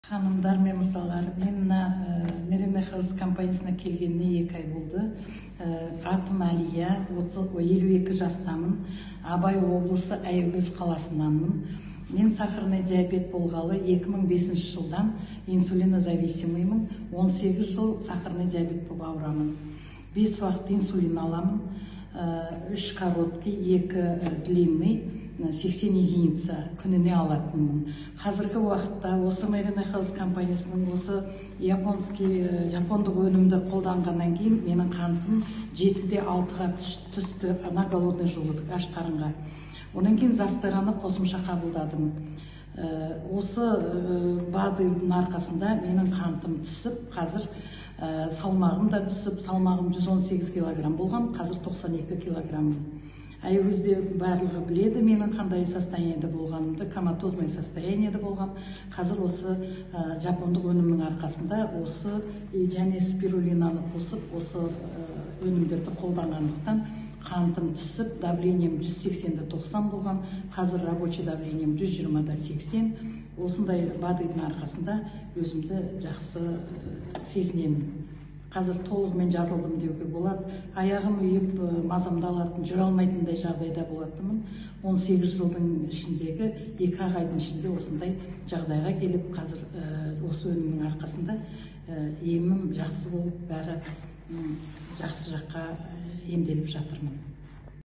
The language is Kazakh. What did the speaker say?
Ханымдар мен мырзалар, мен Мерене Health компаниясына келгеніне 2 ай болды. Атым Әлия, 52 жастамын. Абай облысы Аягөз қаласынанмын. Мен сахарный диабет болғалы 2005 жылдан инсулинозависимыймын. 18 жыл сахарный диабет болып ауырамын. 5 уақыт инсулин аламын. 3 короткий, 2 длинный, 80 единица күніне алатынмын. Қазіргі уақытта осы Мерене Health компаниясының осы жапондық өнімді қолданғаннан кейін менің қантым 7-де 6-ға түсті, ана голодный желудок, аш қарынға. Онан кейін Застараны қосымша қабылдадым. Осы БАД-ның арқасында менің қантым түсіп, қазір салмағым да түсіп, салмағым 118 килограмм болған, қазір 92 килограмм. Аягөзде барлығы біледі менің қандай состояниеде болғанымды, коматозный состояниеде болған. Қазір осы жапондық өнімнің арқасында осы және спирулинаны қосып, осы өнімдерді қолданғандықтан қантым түсіп, давлением 180-де 90 болған, қазір рабочий давлением 120-да 80. Осындай БАД-ның арқасында өзімді жақсы сезінемін. Қазір толығымен жазылдым деуге болады. Аяғым үйіп, мазамды алатын, жүре алмайтындай жағдайда болатынмын. 18 жылдың ішіндегі 2 айдың ішінде осындай жағдайға келіп, қазір осы өнімнің арқасында емім жақсы болып, бәрі жақсы жаққа емделіп жатырмын.